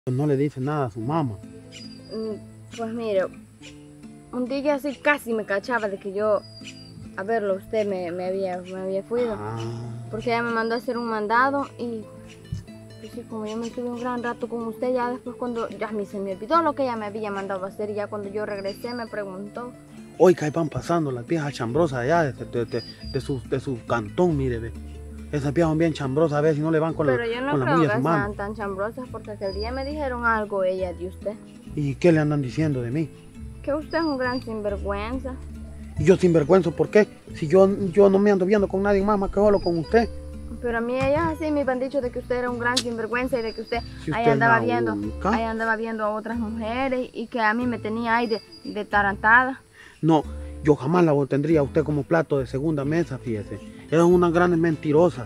No le dice nada a su mamá. Pues mire, un día así casi me cachaba de que yo, a verlo, usted me había fuido. Porque ella me mandó a hacer un mandado y pues sí, como yo me estuve un gran rato con usted, ya después cuando ya a mí se me olvidó lo que ella me había mandado a hacer y ya cuando yo regresé me preguntó. Oiga, ahí van pasando las viejas chambrosas allá de su cantón, mire, ve. Esas viejas son bien chambrosas, a ver si no le van con la Pero yo no bulla creo de que su mano. sean tan chambrosas porque aquel día me dijeron algo ella de usted. ¿Y qué le andan diciendo de mí? Que usted es un gran sinvergüenza. ¿Y yo sinvergüenza por qué? Si yo no me ando viendo con nadie más que solo con usted. Pero a mí ellas así me han dicho de que usted era un gran sinvergüenza y de que usted, Si ahí usted andaba es la viendo, única. ahí andaba viendo a otras mujeres y que a mí me tenía ahí de tarantada. No, yo jamás la tendría a usted como plato de segunda mesa, fíjese. Esa es una gran mentirosa.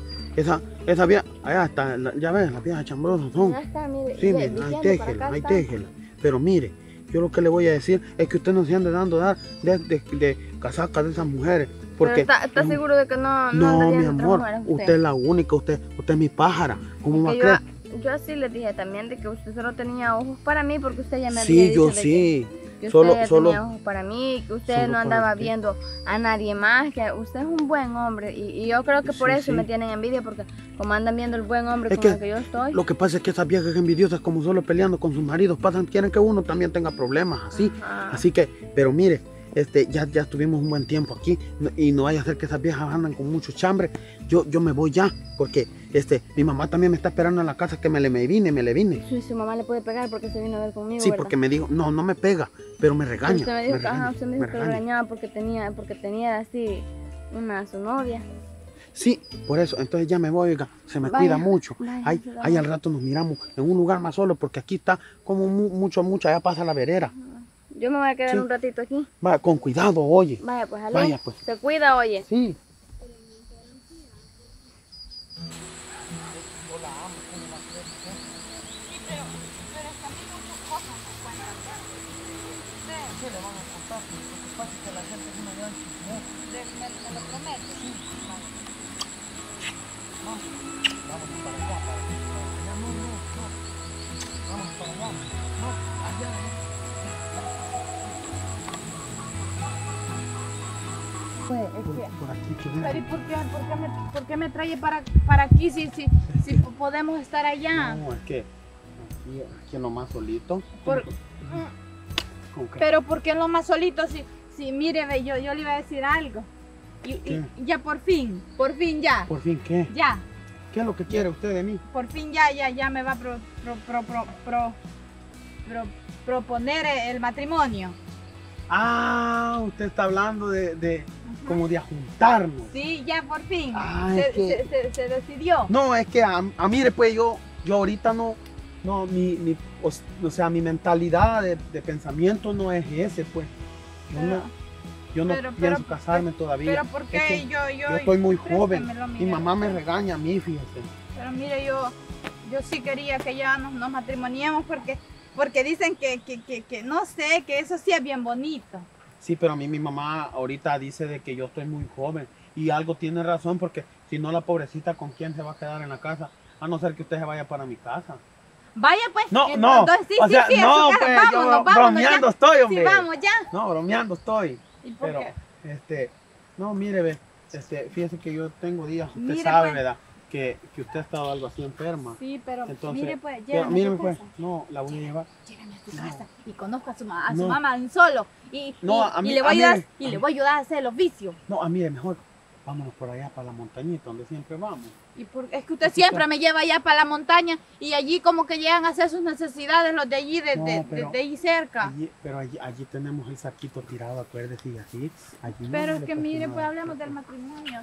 Esa vieja, allá está, ya ves, las viejas chambrosas son. Ya está, mire, Sí, mire, ahí téjela. Pero mire, yo lo que le voy a decir es que usted no se ande dando dar de casacas de esas mujeres. Porque pero está seguro de que no no, anda mi viendo otras amor, mujeres usted es la única, usted es mi pájara. ¿Cómo va a creer? Yo así le dije también de que usted solo tenía ojos para mí porque usted ya me había Sí, dicho yo de sí. que Solo usted tenía ojos para mí, que usted solo no para andaba usted. viendo a nadie más, que usted es un buen hombre y yo creo que por Sí, eso sí. me tienen envidia porque como andan viendo el buen hombre Es con que el que yo estoy. Lo que pasa es que esas viejas envidiosas, como solo peleando con sus maridos, quieren que uno también tenga problemas así. Ajá. Así que, pero mire, ya estuvimos un buen tiempo aquí y no vaya a ser que esas viejas andan con mucho chambre. Yo me voy ya, porque mi mamá también me está esperando en la casa que me le vine. Sí, su mamá le puede pegar porque se vino a ver conmigo, Sí, ¿verdad? porque me dijo, no me pega, pero me regaña. Usted me dijo, usted me dijo me que lo regaña. regañaba porque tenía así su novia. Sí, por eso, entonces ya me voy, oiga, se me cuida mucho. Ahí al rato nos miramos en un lugar más solo, porque aquí está como mucho, allá pasa la vereda. Yo me voy a quedar Sí. un ratito aquí. Vaya, con cuidado, oye. Vaya, pues, aló. Vaya, pues. Se cuida, oye. Sí. Pues, es que... Por aquí, Pero ¿y por qué me trae para aquí si podemos estar allá? No, es que aquí nomás solito. ¿Con qué? Pero ¿por qué lo más solito? Si mire, ve, yo le iba a decir algo. Y ya por fin ya. ¿Por fin qué? Ya, ¿Qué es lo que quiere usted de mí? por fin ya me va a proponer el matrimonio. Ah, usted está hablando como de juntarnos. Sí, ya por fin. Ah, se decidió. No, es que mire, pues yo ahorita no, o sea, mi mentalidad de pensamiento no es ese, pues. Yo no pienso casarme todavía. Pero ¿por qué? Es que yo estoy muy joven. préstamelo, Mi Miguel. mamá me regaña a mí, fíjese. Pero mire, yo sí quería que ya nos matrimoniemos porque dicen que no sé, que eso sí es bien bonito. Sí, pero a mí mi mamá ahorita dice de que yo estoy muy joven. Y algo tiene razón, porque si no, la pobrecita, ¿con quién se va a quedar en la casa? A no ser que usted se vaya para mi casa. Vaya pues. No, entonces, sí, o sea, sí, a su no, casa. pues, Vámonos, bromeando ya. estoy, hombre. Sí, vamos ya. No, bromeando estoy. ¿Y por Pero, qué? no, mire, ve, fíjese que yo tengo días, usted Mire, sabe, pues. ¿verdad? Que usted ha estado algo así enferma. Sí, pero Entonces, mire pues, pero llévame a míreme tu pues, casa. no, la voy a llevar. Llévame a tu No. casa y conozca a su No. mamá en solo. No, a mí- le voy a a mí- ayudar, y le voy a ayudar a hacer el oficio. No, mire, mejor vámonos por allá para la montañita donde siempre vamos. Es que usted Aquí siempre está. me lleva allá para la montaña y allí como que llegan a hacer sus necesidades los de allí, pero de allí cerca. Pero allí tenemos el saquito tirado, acuérdese, y así. Allí no Pero le es que pasa mire, nada. pues hablemos del matrimonio.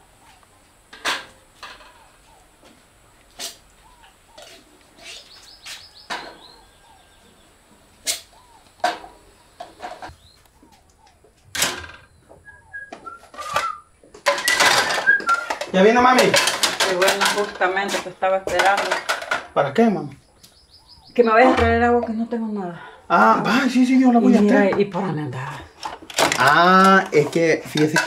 ¿Ya viene, mami? Qué bueno, justamente te estaba esperando. ¿Para qué, mami? Que me vayas a traer agua, que no tengo nada. Ah, va, sí, yo la voy a traer. ¿Y por dónde andabas? Ah, es que, fíjese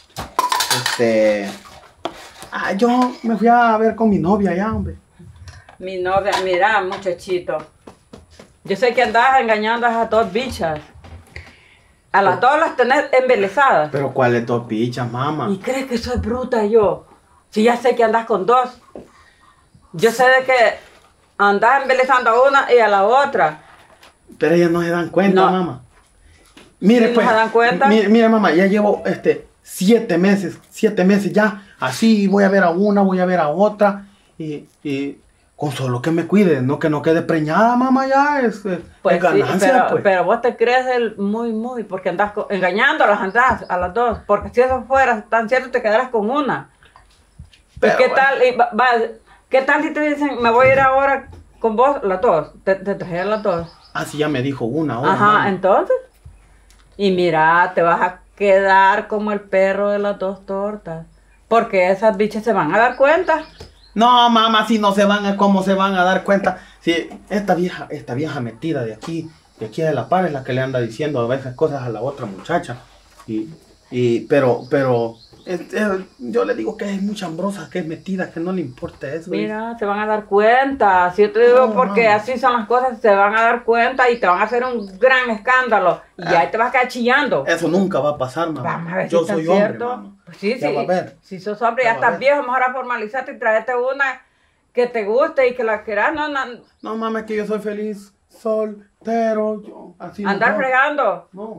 que, yo me fui a ver con mi novia allá, hombre. mi novia, mira, muchachito. Yo sé que andas engañando a esas dos bichas. A las dos las tenés embelesadas. Pero ¿cuáles dos bichas, mamá? ¿Y crees que soy bruta yo? Si ya sé que andas con dos. Yo sé de que andas embelezando a una y a la otra. Pero ellas no se dan cuenta, No. mamá. Mire, ¿Sí pues. no se dan cuenta? Mire, mamá, ya llevo 7 meses ya. Así voy a ver a una, voy a ver a otra. Y con solo que me cuide, no que no quede preñada, mamá, ya es Pues ganancia, sí, pues. pero vos te crees muy, porque andas engañándolas, andas a las dos. Porque si eso fuera tan cierto, te quedarás con una. Pero ¿Y qué bueno. tal? ¿Qué tal si te dicen, me voy a ir ahora con vos, las dos? Te trajeron las dos. Así ya me dijo una ahora, Ajá, mamá. entonces. Y mira, te vas a quedar como el perro de las dos tortas. Porque esas bichas se van a dar cuenta. No, mamá, si no se van a, ¿cómo se van a dar cuenta? Si esta vieja metida de aquí de la par es la que le anda diciendo a veces cosas a la otra muchacha. Pero yo le digo que es muy chambrosa, que es metida, que no le importa eso. Mira, se van a dar cuenta. Si yo te digo No, porque mamá. así son las cosas, se van a dar cuenta y te van a hacer un gran escándalo. Y ahí te vas a quedar chillando. Eso nunca va a pasar, mamá. Vamos a ver Yo si soy está hombre, cierto. mamá. Pues sí, Ya sí. va a ver. Si sos hombre, Ya ya va a estás ver. viejo, mejor a formalizarte y traerte una que te guste y que la quieras. No, No, mamá, es que yo soy feliz, soltero, yo así no andar puedo. fregando. No.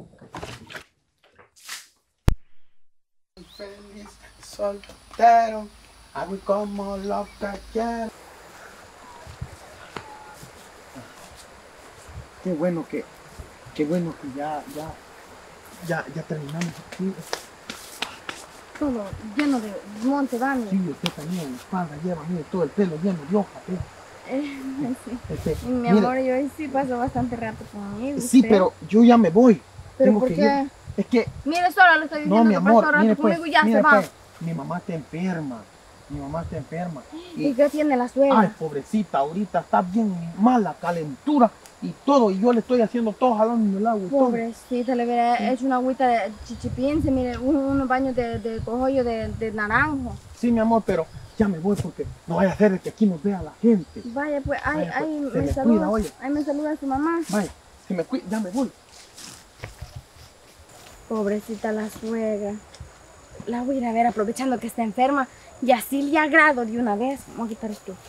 Feliz, soltero, hago como lo que quiero. Qué bueno que ya terminamos aquí. Todo lleno de monte, Dani. Sí, usted también, la espalda lleva, mire, todo el pelo lleno de hojas. Sí. Y mi Mire, amor, yo hoy sí paso bastante rato conmigo. sí, usted. pero yo ya me voy. ¿Pero Tengo por que qué? ir. Es que Mire, solo le estoy diciendo no, mi que amor, pasó rato mire conmigo pues, y ya mire se va. pues, mi mamá está enferma. Mi mamá está enferma. ¿Y qué tiene la suegra? Ay, pobrecita, ahorita está bien mala calentura y todo. Y yo le estoy haciendo todo, jalando el agua y todo. Pobrecita, le hubiera hecho una agüita de chichipince, mire, unos baños de cojollo de naranjo. Sí, mi amor, pero ya me voy porque no vaya a ser que aquí nos vea la gente. Vaya, pues, ahí, Vaya, pues, ahí se me me saluda. cuida, oye. Ahí me saluda su mamá. Vaya, se me cuida, ya me voy. Pobrecita la suegra. La voy a ir a ver aprovechando que está enferma y así le agrado de una vez. Vamos a quitar esto.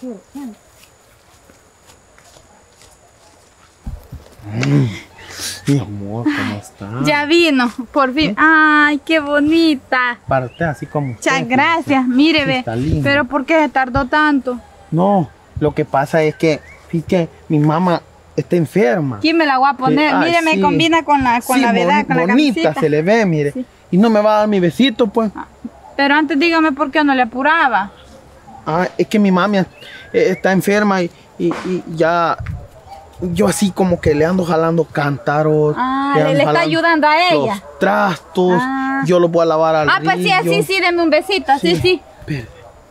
Mi amor, ¿cómo está? Ya vino, por fin. Ay, qué bonita. Para usted, así como usted. Muchas gracias. Mire, Sí, ve. está linda. Pero ¿por qué se tardó tanto? No, lo que pasa es que, fíjate, mi mamá está enferma. ¿Quién me la voy a poner? Sí, ay, Mire, me sí. combina con la Sí, verdad, con la bonita camisita. se le ve, mire. Sí. Y no me va a dar mi besito, pues. Pero antes dígame por qué no le apuraba. Ah, es que mi mami está enferma y ya yo así como que le ando jalando cántaros. Ah, ando le está jalando ayudando a ella. Los trastos, Ah. yo los voy a lavar al Ah, pues sí, río. sí, deme un besito, sí. Pero,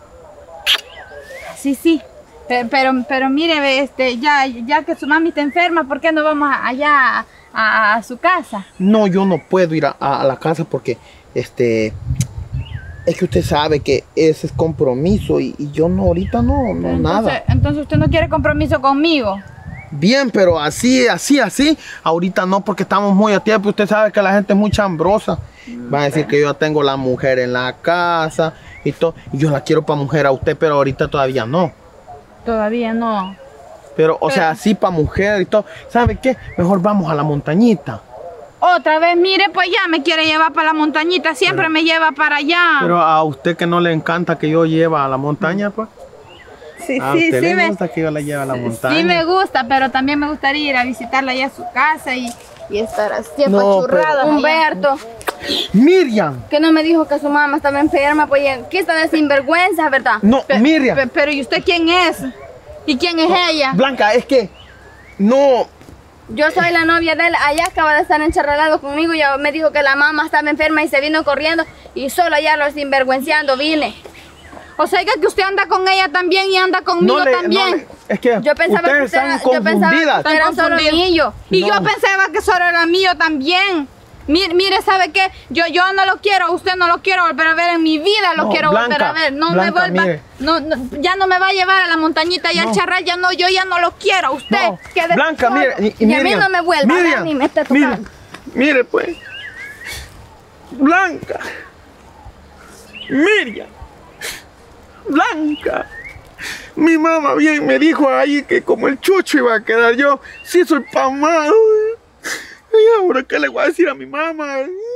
Sí. Pero mire, ve, ya que su mami está enferma, ¿por qué no vamos allá a su casa? no, yo no puedo ir a la casa porque es que usted sabe que ese es compromiso y yo no, ahorita no, nada. Entonces usted no quiere compromiso conmigo. Bien, pero así, ahorita no porque estamos muy a tiempo. Usted sabe que la gente es muy chambrosa. Va a decir que yo ya tengo la mujer en la casa y todo. Y yo la quiero para mujer a usted, pero ahorita todavía no. Todavía no. Pero, o sea, sí para mujer y todo. ¿Sabe qué? Mejor vamos a la montañita. Otra vez, mire, pues ya me quiere llevar para la montañita, siempre me lleva para allá. Pero a usted que no le encanta que yo lleve a la montaña, pues. Sí, A sí, usted sí, le gusta que yo la lleve a la montaña. sí me gusta, pero también me gustaría ir a visitarla allá a su casa y estar así No, apachurrada. pero- Humberto, Miriam. que no me dijo que su mamá estaba enferma, pues ¿qué está de sinvergüenza, verdad? No, Miriam. Pero ¿y usted quién es? ¿Y quién es ella? Blanca, es que no. Yo soy la novia de él, allá acaba de estar encharralado conmigo, ya me dijo que la mamá estaba enferma y se vino corriendo y solo allá lo sinvergüenciando vine. O sea, que usted anda con ella también y anda conmigo también. es que Yo pensaba ustedes que están confundidas. era solo confundido. niño. Y No. yo pensaba que solo era mío también. Mire, ¿sabe qué? Yo no lo quiero, usted no lo quiero volver a ver en mi vida, lo quiero volver a ver. No Blanca, me vuelva, mire. ya no me va a llevar a la montañita y al charral, yo ya no lo quiero. Usted No. quede Blanca, solo. mire, Y a mí no me vuelva a ver ni me esté tocando. Mire pues. Blanca. Miriam. Blanca. Mi mamá bien me dijo ahí que como el chucho iba a quedar yo, sí soy pamado. ¿Y ahora qué le voy a decir a mi mamá?